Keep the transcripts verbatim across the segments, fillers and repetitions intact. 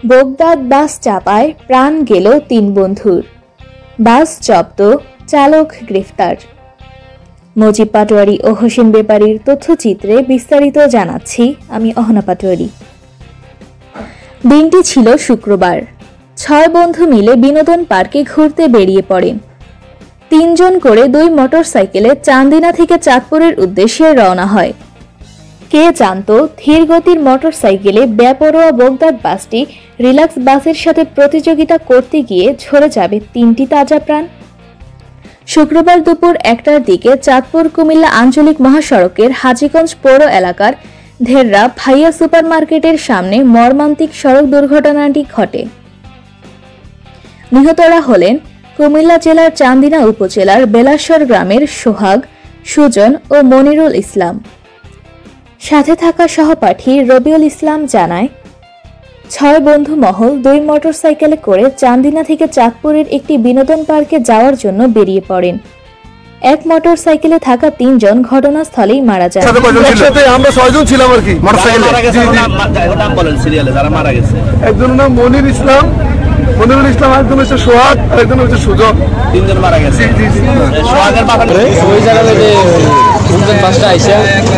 বগদাদ বাস চাপায় প্রাণ গেল তিন বন্ধুর। বাস জব্দ, চালক গ্রেফতার। মজিব পাটোয়ারি ও হোসেন বেপারীর তথ্যচিত্রে বিস্তারিত জানাচ্ছি আমি অহনা পাটোয়ারি। দিনটি ছিল শুক্রবার। ছয় বন্ধু মিলে বিনোদন পার্কে ঘুরতে বেরিয়ে পড়েন। তিনজন করে দুই মোটরসাইকেলে চান্দিনা থেকে চাঁদপুরের উদ্দেশ্যে রওনা হয়। কে জানত ধীর গতির মোটরসাইকেলে বেপরোয়া বগদাদ বাসটি রিল্যাক্স বাসের সাথে প্রতিযোগিতা করতে গিয়ে ঝরে যাবে তিনটি তাজা প্রাণ। শুক্রবার দুপুর একটার দিকে চাঁদপুর কুমিল্লা আঞ্চলিক মহাসড়কের হাজীগঞ্জ পৌর এলাকার ধেররা ভাইয়া সুপার মার্কেটের সামনে মর্মান্তিক সড়ক দুর্ঘটনাটি ঘটে। নিহতরা হলেন কুমিল্লা জেলার চান্দিনা উপজেলার বেলাশ্বর গ্রামের সোহাগ, সুজন ও মনিরুল ইসলাম। সাথে থাকা সহপাঠী রবিউল ইসলাম জানায়, ছয় বন্ধু মহল দুই মোটরসাইকেলে করে চান্দিনা থেকে চাঁদপুরের একটি বিনোদন পার্কে যাওয়ার জন্য বেরিয়ে পড়েন। এক মোটরসাইকেলে থাকা তিনজন ঘটনাস্থলেই মারা যায়। আমরা ছয়জন ছিলাম আর কি মোটরসাইকেলে। একজনের নাম মনির ইসলাম, মনিরুল ইসলাম, একজন হচ্ছে সোহাগ, একজন হচ্ছে সুজন। তিনজন মারা গেছে। সোহাগের বাবা ওই জায়গায় যে তিনজন বাসটা আইসা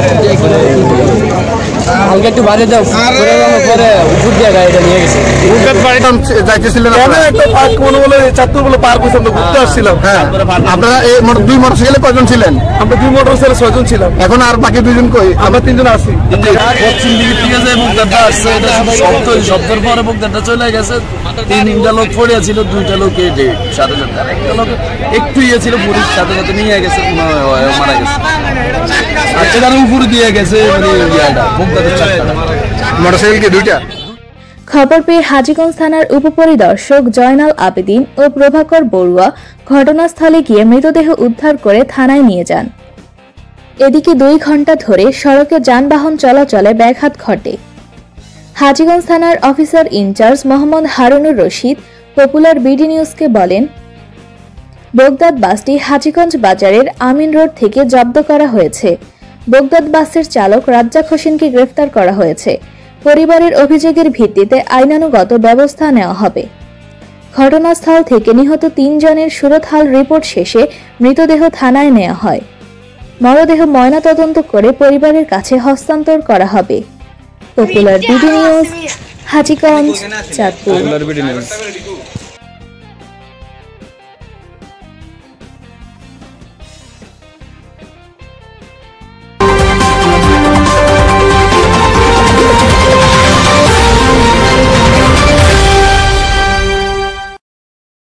হালকা একটু বাড়ি দাও পরে উপর দিয়ে গাড়িটা নিয়ে গেছে। যাইতেছিলেন একটা পার্ক মনে বলে চাঁদপুর বলে পার্ক হয়েছে, আমরা ঘুরতে আসছিলাম। হ্যাঁ, আপনারা এই দুই মোটরসাইকেলে কয়জন ছিলেন? আমরা দুই মোটরসাইকেলে ছয়জন ছিলাম। এখন আর বাকি দুইজন কই? আমরা তিনজন আছি। পশ্চিম দিকে ঠিক আছে, মুগদারটা আসছে, এটা শব্দ শব্দের পরে মুগদারটা চলে গেছে। তিনটা লোক পড়ে ছিল, দুইটা লোক সাথে সাথে, একটা লোক একটু ইয়ে ছিল, পুলিশ সাথে সাথে নিয়ে গেছে, মারা গেছে। আর সেটার উপরে দিয়ে গেছে মানে মোটরসাইকেল দুইটা। খবর পেয়ে হাজীগঞ্জ থানার উপপরিদর্শক জয়নাল আবেদিন ও প্রভাকর বড়ুয়া ঘটনাস্থলে গিয়ে মৃতদেহ উদ্ধার করে থানায় নিয়ে যান। এদিকে দুই ঘন্টা ধরে সড়কে যানবাহন চলাচলে ব্যাঘাত ঘটে। হাজীগঞ্জ থানার officer in charge Mohammad Harunur Rashid Popular BD নিউজকে বলেন, বগদাদ বাসটি হাজীগঞ্জ বাজারের আমিন রোড থেকে জব্দ করা হয়েছে। বগদাদ বাসের চালক রাজ্জাক হোসেনকে গ্রেফতার করা হয়েছে। পরিবারের অভিযোগের ভিত্তিতে আইনানুগত ব্যবস্থা নেওয়া হবে। ঘটনাস্থল থেকে নিহত তিনজনের সুরতহাল রিপোর্ট শেষে মৃতদেহ থানায় নেওয়া হয়। মরদেহ ময়নাতদন্ত করে পরিবারের কাছে হস্তান্তর করা হবে। Popular BD News, Hajiganj, Chandpur.